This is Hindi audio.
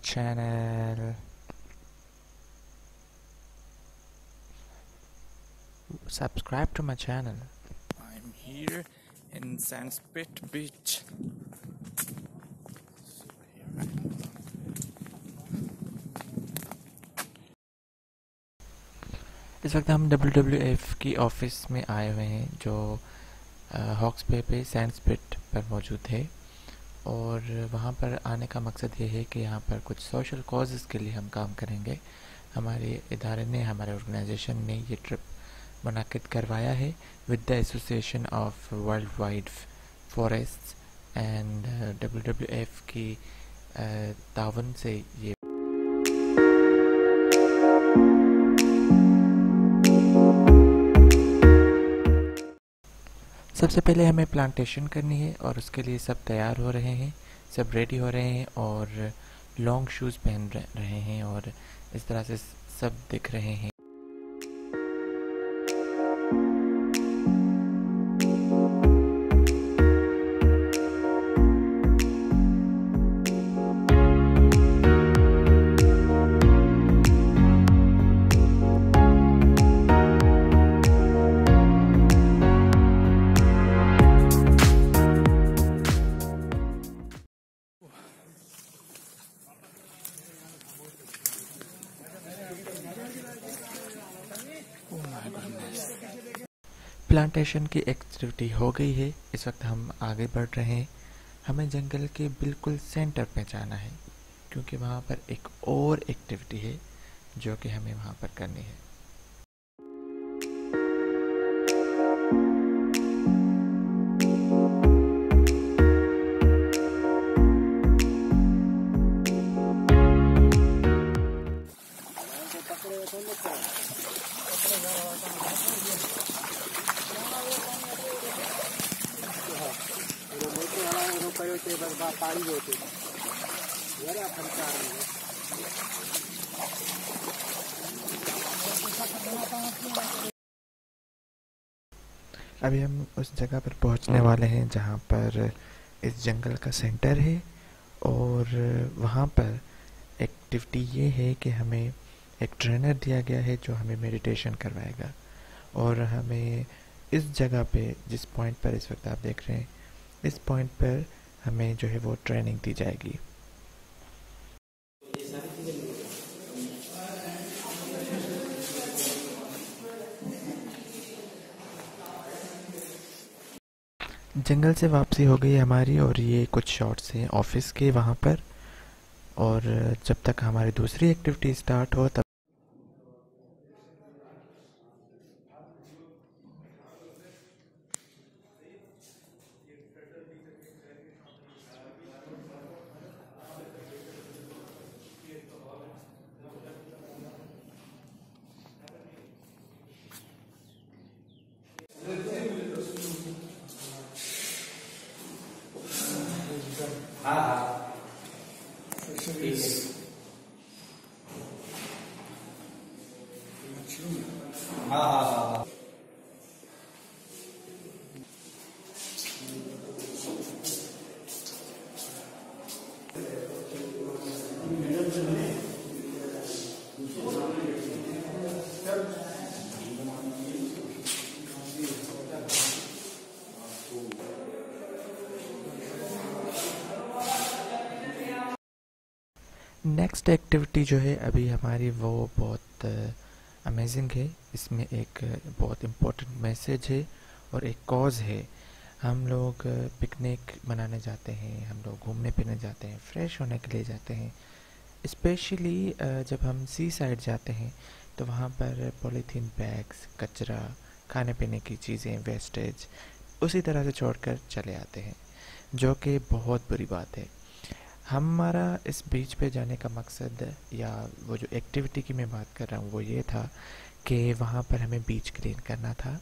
channel. Subscribe to my channel. I'm here in Sandspit Beach. इस वक्त हम WWF की ऑफिस में आए हुए हैं जो हॉक्स बे पे सैंडस्पिट पर मौजूद है। और वहाँ पर आने का मकसद ये है कि यहाँ पर कुछ सोशल कॉजेज़ के लिए हम काम करेंगे। हमारे इदारे ने, हमारे ऑर्गेनाइजेशन ने ये ट्रिप मुनाकिद करवाया है with the association of world wide forest and WWF की तावन से ये सबसे पहले हमें प्लांटेशन करनी है और उसके लिए सब तैयार हो रहे हैं, सब रेडी हो रहे हैं और लॉन्ग शूज़ पहन रहे हैं और इस तरह से सब दिख रहे हैं। प्लांटेशन की एक्टिविटी हो गई है। इस वक्त हम आगे बढ़ रहे हैं। हमें जंगल के बिल्कुल सेंटर पे जाना है क्योंकि वहाँ पर एक और एक्टिविटी है जो कि हमें वहाँ पर करनी है। अभी हम उस जगह पर पहुंचने वाले हैं जहां पर इस जंगल का सेंटर है और वहां पर एक्टिविटी ये है कि हमें एक ट्रेनर दिया गया है जो हमें मेडिटेशन करवाएगा और हमें इस जगह पे, जिस पॉइंट पर इस वक्त आप देख रहे हैं, इस पॉइंट पर हमें जो है वो ट्रेनिंग दी जाएगी। जंगल से वापसी हो गई हमारी और ये कुछ शॉट्स हैं ऑफिस के वहाँ पर। और जब तक हमारी दूसरी एक्टिविटी स्टार्ट हो तब नेक्स्ट एक्टिविटी जो है अभी हमारी वो बहुत अमेजिंग है। इसमें एक बहुत इम्पोर्टेंट मैसेज है और एक कॉज है। हम लोग पिकनिक मनाने जाते हैं, हम लोग घूमने फिरने जाते हैं, फ्रेश होने के लिए जाते हैं। स्पेशली जब हम सी साइड जाते हैं तो वहाँ पर पॉलीथीन बैग्स, कचरा, खाने पीने की चीज़ें, वेस्टेज उसी तरह से छोड़कर चले आते हैं, जो कि बहुत बुरी बात है। हमारा इस बीच पे जाने का मकसद या वो जो एक्टिविटी की मैं बात कर रहा हूँ वो ये था कि वहाँ पर हमें बीच क्लीन करना था।